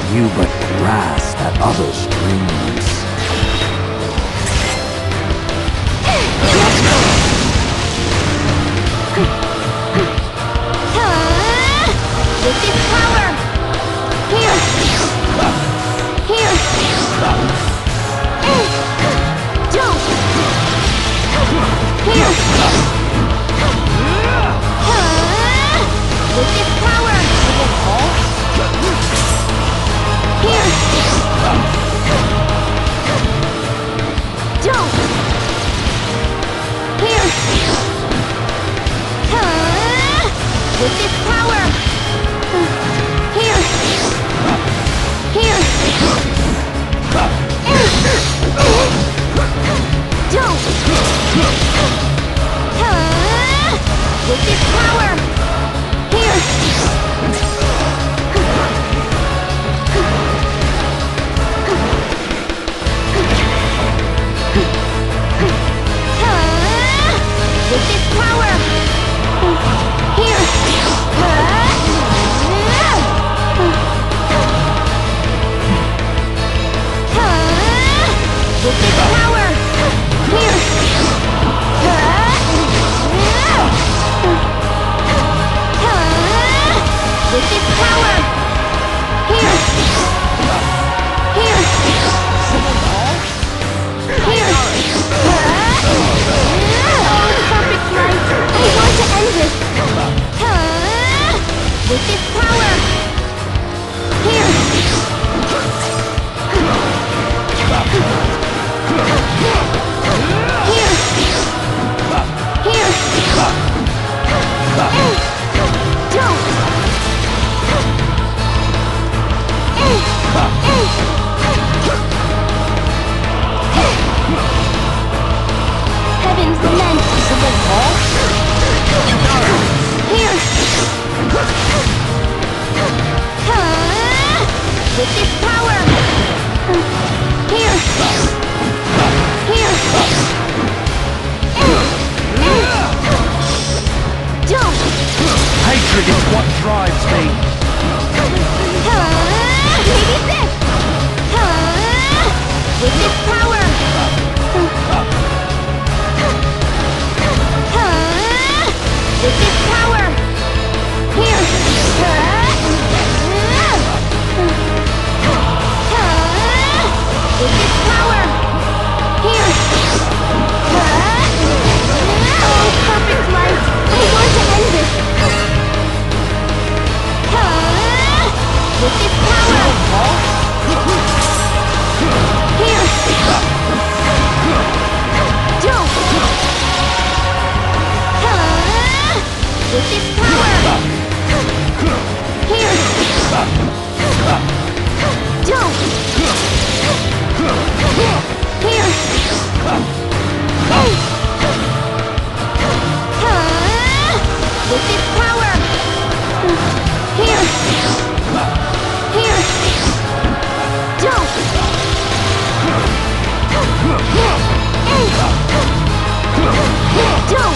You but grasp at others' dreams. With this power! Here! Here! Don't! Here! With this power! Here! Don't! Here! With this power! Here! Here! Don't! With this power! Here! With this power! Here! With this power! Here! With this power! Here! Here! Here! Oh, perfect light! I want to end this! With this power! Here! Here! Here! Don't! Heavens lament! Here! With this power! Here! Here! Don't! Hatred is what drives me. Maybe this! With this power! With this power! Here! With this power! Here! Oh, perfect light! I want to end this! With this power! Here! Don't! With this power! Here! Don't! Here! With this power! Here! Here! Don't! Don't!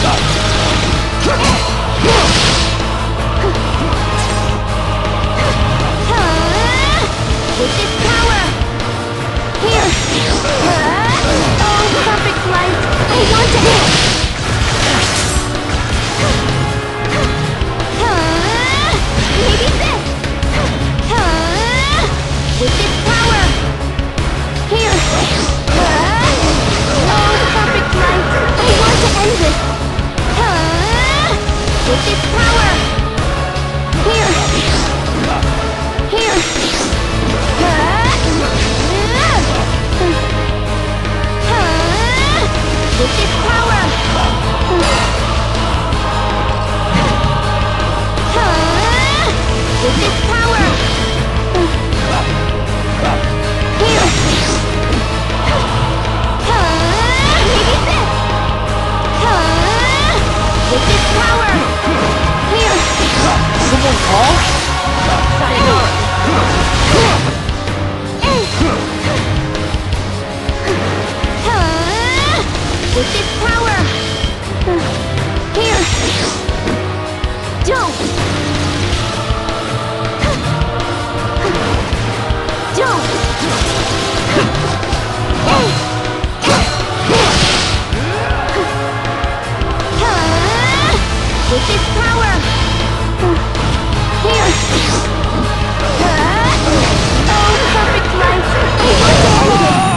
With this power! Here! Oh, perfect light! I want to hit! Maybe this! With this power! Here! Oh, perfect light! I want to end this! With this power! Here! Here! With this power! with this power! Here! Oh, perfect light! I want it!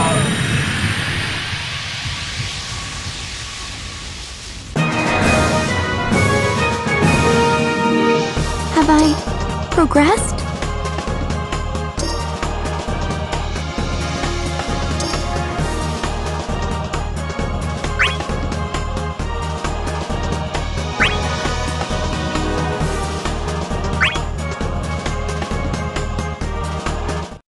Have I progressed?